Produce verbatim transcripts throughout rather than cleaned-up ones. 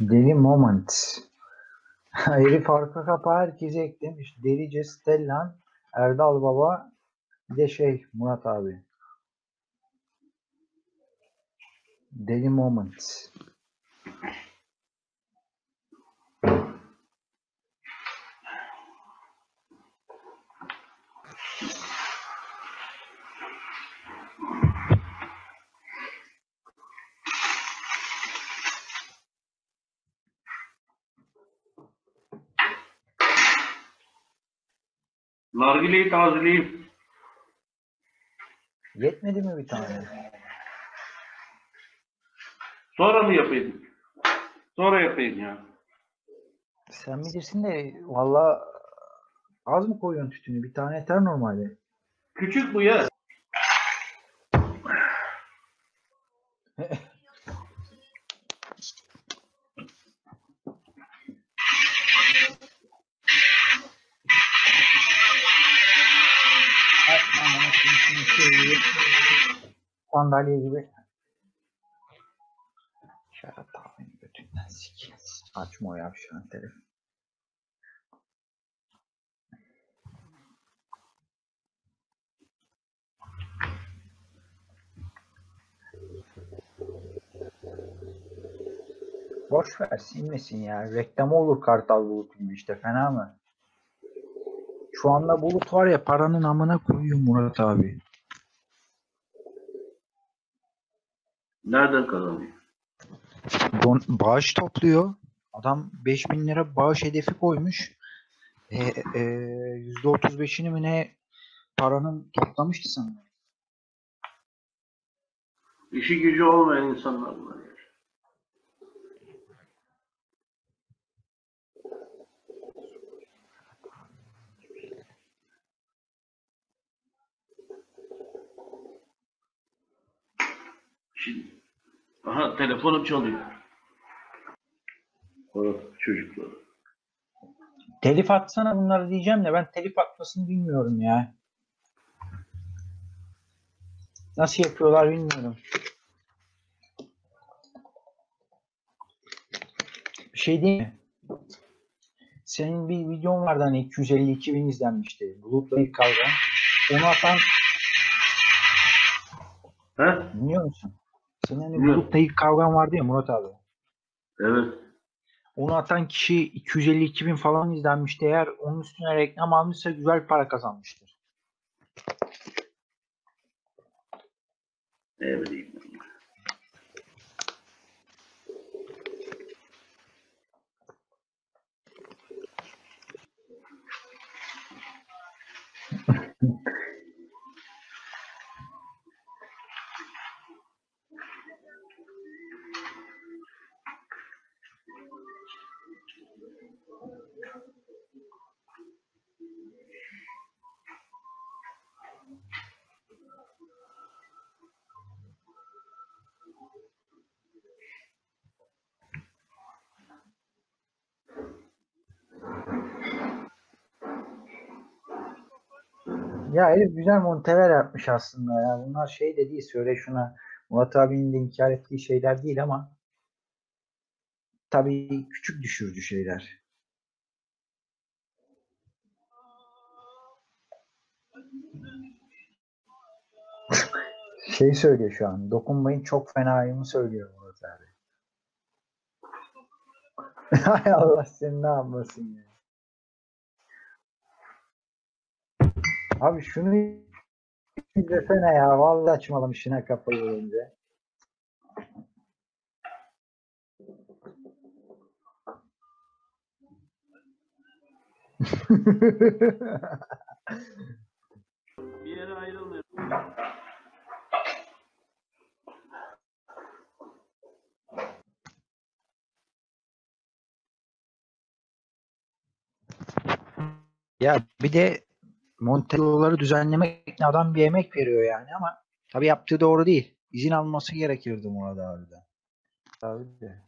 Deli Moment. Herif arka kapağı herkese eklemiş. Delice, Stellan, Erdal Baba, bir de şey Murat abi. Deli Moment. Nargileyi tazeleyeyim. Yetmedi mi bir tane? Sonra mı yapayım? Sonra yapayım ya. Sen bilirsin de valla az mı koyuyorsun tütünü? Bir tane yeter normalde. Küçük bu ya. Sandalye gibi. Şarap tahmini götünden sikeyim. Açma o yavşağın telefonu. Boş ver silmesin ya. Reklamı olur Kartal Bulut'un işte fena mı? Şu anda Bulut var ya paranın amına koyuyor Murat abi. Nereden kazanıyor? Don, bağış topluyor. Adam beş bin lira bağış hedefi koymuş. E, e, yüzde otuz beşini mi ne paranın toplamıştı sanırım. İşi gücü olmayan insanlar bunlar. Ya. Şimdi, aha telefonum çalıyor. Evet, çocuklar. Telif atsana bunları diyeceğim de ben telif atmasını bilmiyorum ya. Nasıl yapıyorlar bilmiyorum. Bir şey değil mi? Senin bir videon vardı hani iki yüz elli iki bin izlenmişti. Bulut'la ilk kavga. Onu atan He? dinliyor musun? Senin hani Bilmiyorum. Bulut'la ilk kavgan vardı ya Murat abi. Evet. Onu atan kişi iki yüz elli iki bin falan izlenmişti. Eğer onun üstüne reklam almışsa güzel para kazanmıştır. Ne bileyim. Ya herif güzel monteler yapmış aslında ya. Bunlar şey de değil. Söyle şuna Murat abinin de inkar ettiği şeyler değil ama tabii küçük düşürücü şeyler. Şey söylüyor şu an. Dokunmayın çok fenayımı söylüyor Murat abi. Hay Allah seni ne yapmasın ya. Abi şunu izlesene ya. Vallahi açmalım işine kafayı önce. Bir yere ayrılmıyor. Ya bir de Montelo'ları düzenlemek adam bir emek veriyor yani ama tabii yaptığı doğru değil. İzin alması gerekirdi Murat abiden. Tabii de.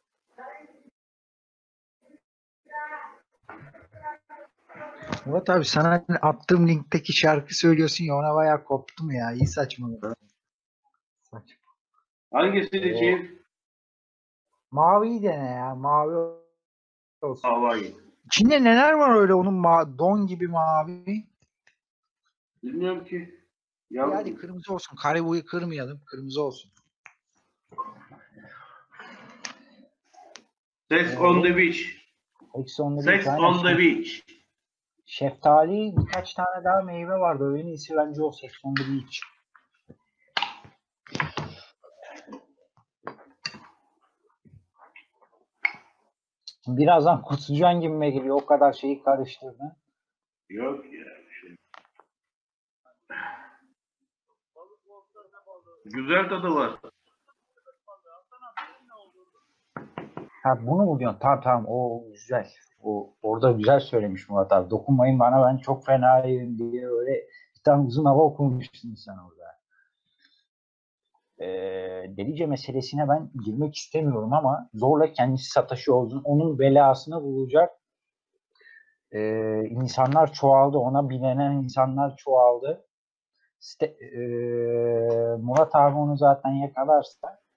Murat abi sana attığım linkteki şarkı söylüyorsun ya ona bayağı koptum ya. İyi saçmaladın. Saçma. Hangisini O çiğ? Maviyi dene ya. Mavi olsun. Havai. İçinde neler var öyle onun ma- don gibi mavi? Bilmiyorum ki. İyi, Ya, hadi kırmızı olsun. Karibuyu kırmayalım. Kırmızı olsun. Sex Ee, on the benim beach. eksi on Sex aynen. on the Şef- beach. şeftali birkaç tane daha meyve vardı. En iyisi bence o Sex on the Beach. Birazdan kusacaksın gibime geliyor. O kadar şeyi karıştırdın. Yok ya. bir Şey. Güzel tadı var. Ha bunu mu diyorsun? Tamam tamam o güzel. O orada güzel söylemiş Murat abi. Dokunmayın bana ben çok fenayım diye öyle bir tane uzun hava okumuştun sen orada. Ee, Delice meselesine ben girmek istemiyorum ama zorla kendisi sataşı olsun. Onun belasını bulacak ee, insanlar çoğaldı. Ona bilenen insanlar çoğaldı. İşte, ee, Murat abi onu zaten yakalarsa